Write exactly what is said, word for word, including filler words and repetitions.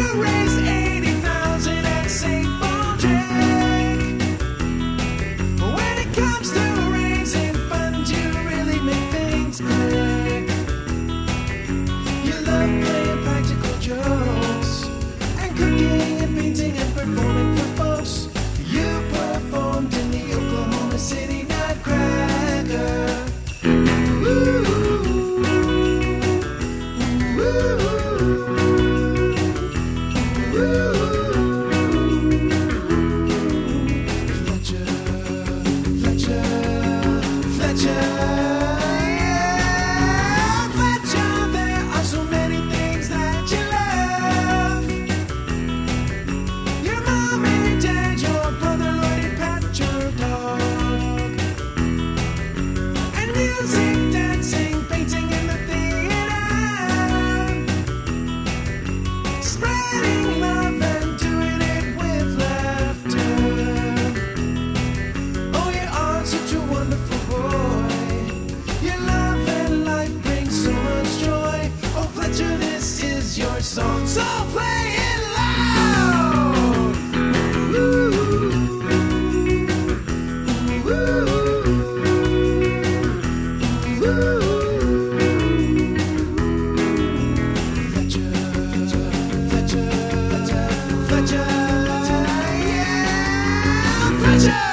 raised eighty thousand at Saint Baldrick. When it comes to raising funds, you really make things quick. You love playing practical jokes and cooking and painting and performing for folks. You performed in the Oklahoma City Nutcracker. Ooh, ooh, ooh. Fletcher, Fletcher, Fletcher. Yeah, Fletcher, there are so many things that you love. Your mom and dad, your brother Lloyd and Pat, your dog. And music, dancing, painting in the theater. Spreading love and doing it with laughter. Oh, you are such a wonderful boy. Your love and life brings so much joy. Oh, Fletcher, this is your song, so play it loud. Ooh, ooh, ooh. Fletcher, Fletcher, Fletcher, yeah, Fletcher.